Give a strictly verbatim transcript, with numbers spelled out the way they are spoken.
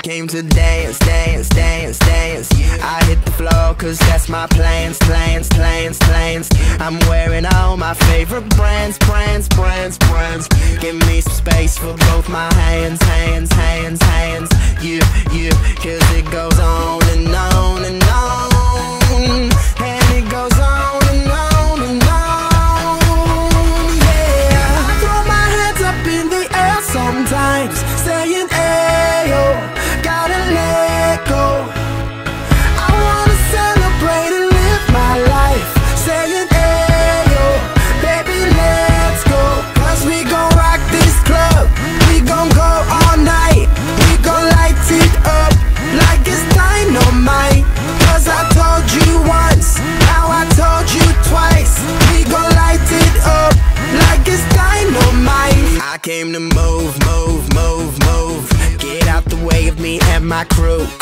came to dance, dance, dance, dance. I hit the floor cause that's my plans, plans, plans, plans. I'm wearing all my favorite brands, brands, brands, brands. Give me some space for both my hands, hands, hands, hands. Yeah, yeah, cause it goes on and on and on. And it goes on and on and on. Yeah, I throw my hands up in the air sometimes, saying ayo, gotta let go. I wanna celebrate and live my life, saying ayo, baby let's go. Cause we gon' rock this club, we gon' go all night. We gon' light it up like it's dynamite. Cause I told you once, now I told you twice. We gon' light it up like it's dynamite. I came to move, move, move, move. Get out the way of me and my crew.